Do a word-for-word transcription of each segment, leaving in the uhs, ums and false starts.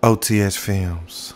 O T S Films.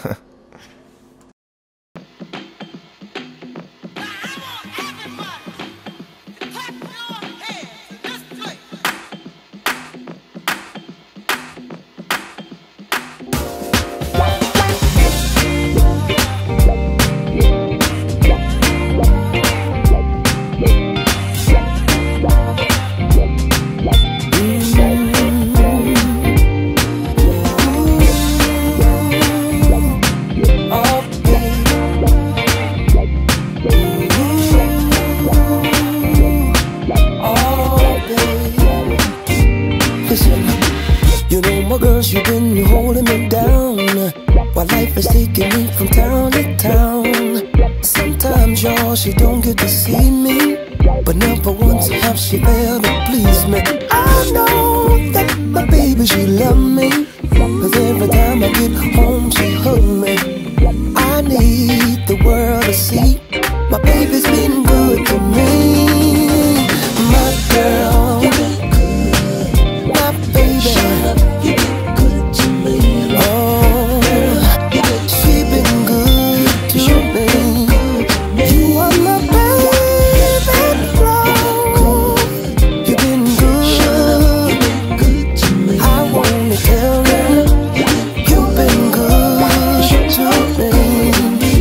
You know my girl, she been holding me down while life is taking me from town to town. Sometimes, y'all, she don't get to see me, but never once have she failed to please me. I know that my baby, she love me, 'cause every time I get home, she hug me. I need the world to see my baby's been good to me. My girl, my baby, you been good to me. Oh, she been good to me. You are my baby, girl. You been good, good to me. I wanna tell you, you been good to me.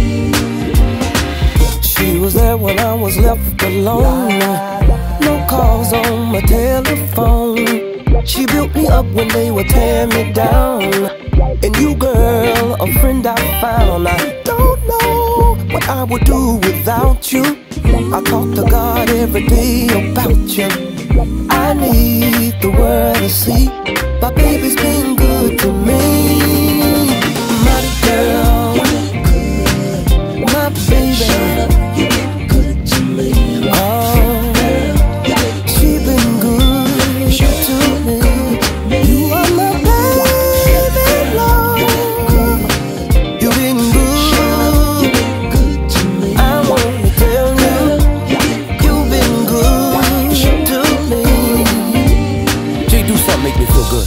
She was there when I was left alone. No calls on my telephone. She built me up when they would tear me down. And you, girl, a friend I found. I don't know what I would do without you. I talk to God every day about you. I need the world to see my baby's been good to me. My girl, my baby, you been good to me. Oh, she been good to me. You are my baby, Lord. You been good to me. I wanna tell you, you been good to me. Jay, do something make me feel good.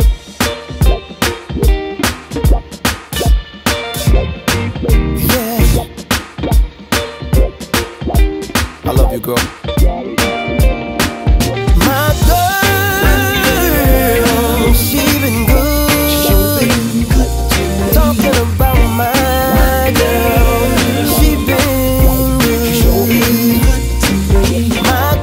Yeah, I love you, girl. My girl, she been good. Talking about my girl, she been good. My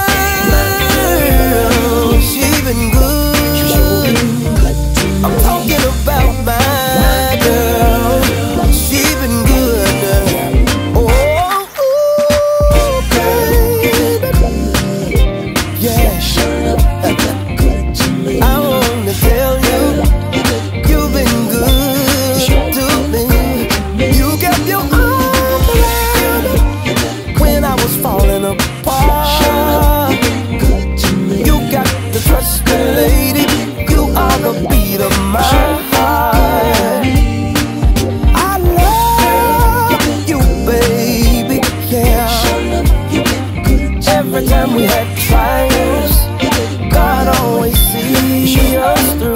girl, she been good. I'm talking about my girl, she been good. Oh, ooh, baby. Yeah, I wanna tell you, you've been good to me. You kept your arm around me when I was falling apart. You got the trust me, lady. You are the beat of my heart. I love you, baby, yeah. Every time we had trials, God always sees us through.